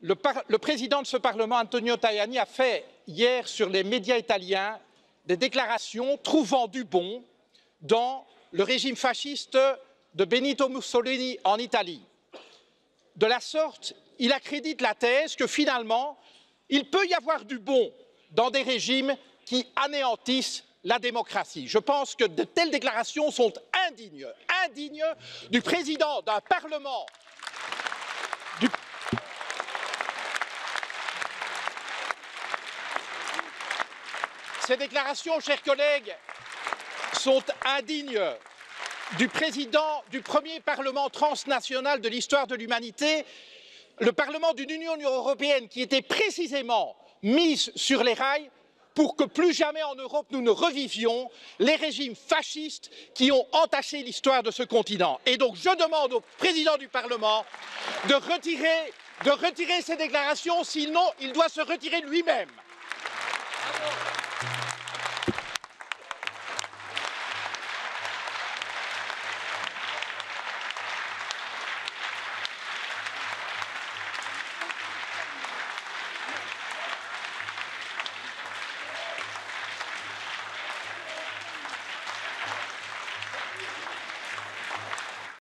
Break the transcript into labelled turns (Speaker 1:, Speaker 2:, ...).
Speaker 1: Le président de ce Parlement, Antonio Tajani, a fait hier sur les médias italiens des déclarations trouvant du bon dans le régime fasciste de Benito Mussolini en Italie. De la sorte, il accrédite la thèse que finalement, il peut y avoir du bon dans des régimes qui anéantissent la démocratie. Je pense que de telles déclarations sont indignes du président d'un Parlement. Ces déclarations, chers collègues, sont indignes du président du premier Parlement transnational de l'histoire de l'humanité, le Parlement d'une Union européenne qui était précisément mise sur les rails pour que plus jamais en Europe nous ne revivions les régimes fascistes qui ont entaché l'histoire de ce continent. Et donc je demande au président du Parlement de retirer ces déclarations, sinon il doit se retirer lui-même.